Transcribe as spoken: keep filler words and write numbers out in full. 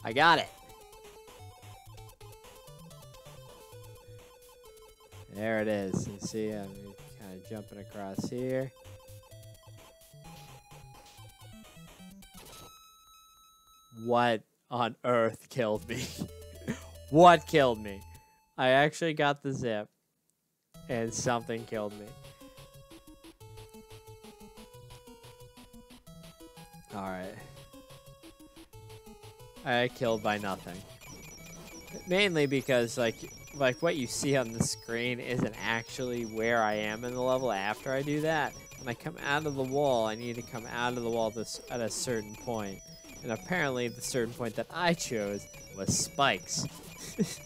I got it. There it is. You see, I'm kind of jumping across here. What on earth killed me? What killed me? I actually got the zip, and something killed me. Alright. I got killed by nothing. Mainly because, like, like what you see on the screen isn't actually where I am in the level after I do that. When I come out of the wall, I need to come out of the wall this, at a certain point. And apparently the certain point that I chose was spikes.